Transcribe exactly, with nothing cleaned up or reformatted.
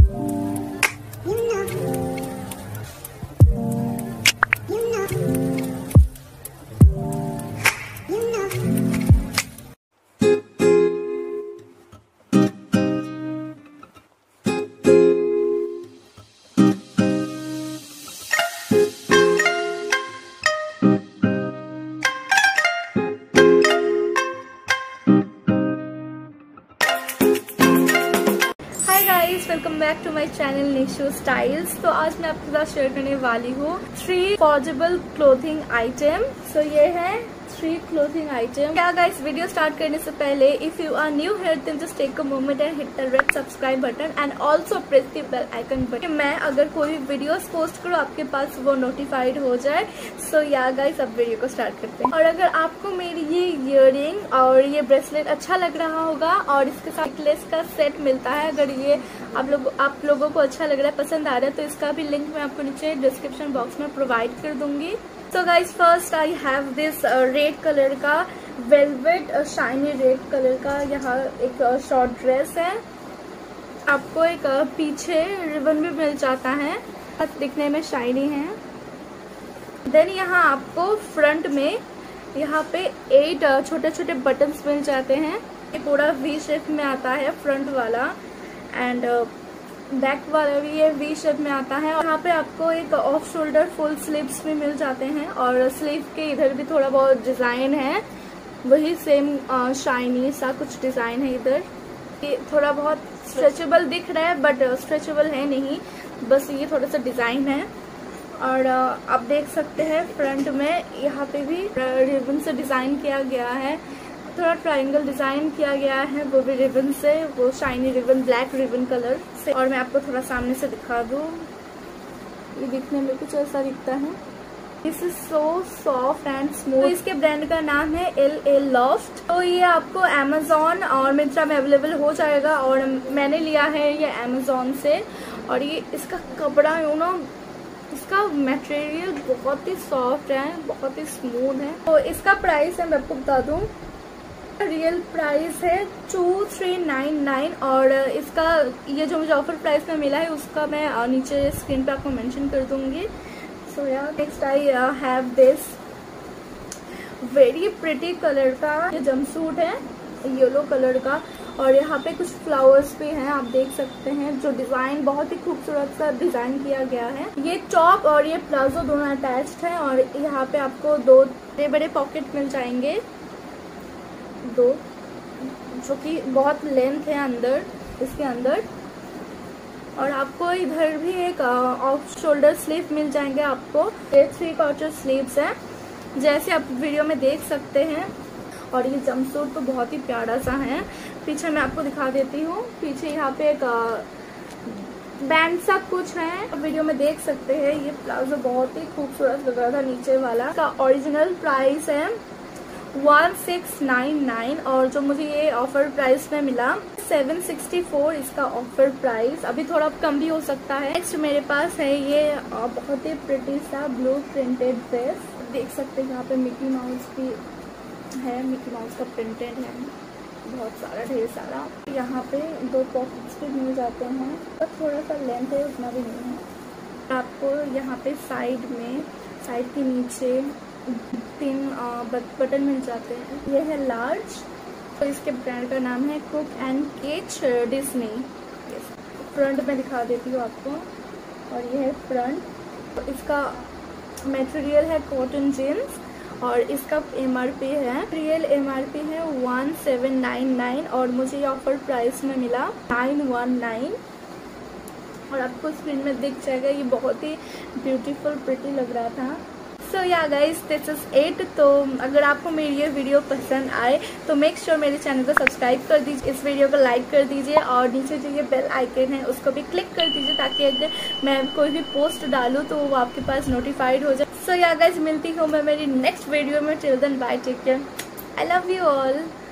Welcome back to my channel Nishu styles. तो आज मैं आपके साथ शेयर करने वाली हूँ three foldable clothing item. So ये है थ्री क्लोथिंग आइटम। क्या गाइस, वीडियो स्टार्ट करने से पहले if you are new here then just take a moment and hit the red subscribe button and also press the bell icon button. मैं अगर कोई videos post करूँ आपके पास वो नोटिफाइड हो जाए। सो या गाइस, अब वीडियो को स्टार्ट करते हैं। और अगर आपको मेरी ये इयररिंग और ये ब्रेसलेट अच्छा लग रहा होगा और इसके साथ नेकलेस का सेट मिलता है, अगर ये आप लोग आप लोगों को अच्छा लग रहा है, पसंद आ रहा है, तो इसका भी लिंक मैं आपको नीचे डिस्क्रिप्शन बॉक्स में प्रोवाइड कर दूंगी। So guys, first I have this red colour का वेलवेट शाइनी रेड कलर का यहाँ एक शॉर्ट uh, ड्रेस है। आपको एक uh, पीछे रिबन भी मिल जाता है, दिखने में शाइनी है। देन यहाँ आपको फ्रंट में यहाँ पे एट uh, छोटे छोटे बटन्स मिल जाते हैं। ये पूरा वी शेप में आता है फ्रंट वाला एंड बैक वाला भी ये वी शेप में आता है। और यहाँ पे आपको एक ऑफ शोल्डर फुल स्लीव्स भी मिल जाते हैं और स्लीव के इधर भी थोड़ा बहुत डिजाइन है, वही सेम शाइनी सा कुछ डिजाइन है इधर। ये थोड़ा बहुत स्ट्रेचेबल दिख रहा है बट स्ट्रेचेबल है नहीं, बस ये थोड़ा सा डिजाइन है। और uh, आप देख सकते हैं फ्रंट में यहाँ पे भी रिबन से डिजाइन किया गया है, थोड़ा ट्रायंगल डिजाइन किया गया है वो भी रिबन से, वो shiny ribbon black ribbon colour से। और मैं आपको थोड़ा सामने से दिखा दूँ, ये दिखने में कुछ ऐसा दिखता है। This is so soft and smooth. तो इसके ब्रांड का नाम है एल ए लॉफ्ट। तो ये आपको अमेजोन और मिंत्रा में अवेलेबल हो जाएगा और मैंने लिया है ये अमेजोन से। और ये इसका कपड़ा यू नो इसका मटेरियल बहुत ही सॉफ्ट है, बहुत ही स्मूथ है। तो इसका प्राइस है, मैं आपको बता दूं, रियल प्राइस है टू थ्री नाइन नाइन। और इसका ये जो मुझे ऑफर प्राइस में मिला है उसका मैं नीचे स्क्रीन पे आपको मेंशन कर दूंगी। सो या next I have this very pretty colour का ये जंपसूट है, येलो कलर का। और यहाँ पे कुछ फ्लावर्स भी हैं, आप देख सकते हैं, जो डिजाइन बहुत ही खूबसूरत सा डिजाइन किया गया है। ये टॉप और ये प्लाजो दोनों अटैच्ड हैं और यहाँ पे आपको दो बड़े बड़े पॉकेट मिल जाएंगे, दो, जो कि बहुत लेंथ है अंदर इसके अंदर। और आपको इधर भी एक ऑफ शोल्डर स्लीव मिल जाएंगे आपको। ये थ्री क्वार्टर स्लीव्स है जैसे आप वीडियो में देख सकते हैं। और ये जंपसूट तो बहुत ही प्यारा सा है। पीछे मैं आपको दिखा देती हूँ, पीछे यहाँ पे एक बैंड सा कुछ है, वीडियो में देख सकते हैं। ये प्लाजो बहुत ही खूबसूरत लग रहा था नीचे वाला। का ओरिजिनल प्राइस है वन सिक्स नाइन नाइन और जो मुझे ये ऑफर प्राइस में मिला सेवन सिक्सटी फोर इसका ऑफर प्राइस। अभी थोड़ा कम भी हो सकता है। नेक्स्ट मेरे पास है ये बहुत ही प्रिटी सा ब्लू प्रिंटेड ड्रेस, देख सकते हैं यहाँ पे मिकी माउस की है, मिकी माउस का प्रिंटेड है बहुत सारा, ढेर सारा। यहाँ पे दो पॉकेट्स भी मिल जाते हैं, पर थोड़ा सा लेंथ है, उतना भी नहीं है। आपको यहाँ पे साइड में साइड के नीचे तीन बटन मिल जाते हैं। ये है लार्ज, तो इसके ब्रांड का नाम है Kook and Keech Disney. Front में दिखा देती हूँ आपको, और ये है फ्रंट। तो इसका मटेरियल है कॉटन जीन्स और इसका एमआरपी है, रियल एमआरपी है वन सेवन नाइन नाइन और मुझे ये ऑफर प्राइस में मिला नाइन वन नाइन। और आपको स्क्रीन में दिख जाएगा, ये बहुत ही ब्यूटीफुल प्रिटी लग रहा था। सो या गाइस, दिस इज इट। तो अगर आपको मेरी ये वीडियो पसंद आए तो मेक श्योर मेरे चैनल को सब्सक्राइब कर दीजिए, इस वीडियो को लाइक कर दीजिए और नीचे जो ये बेल आइकन है उसको भी क्लिक कर दीजिए ताकि अगर मैं कोई भी पोस्ट डालूँ तो वो आपके पास नोटिफाइड हो जाए। सो या गाइस, मिलती हूँ मैं मेरी नेक्स्ट वीडियो में। Till then bye, take care, I love you all.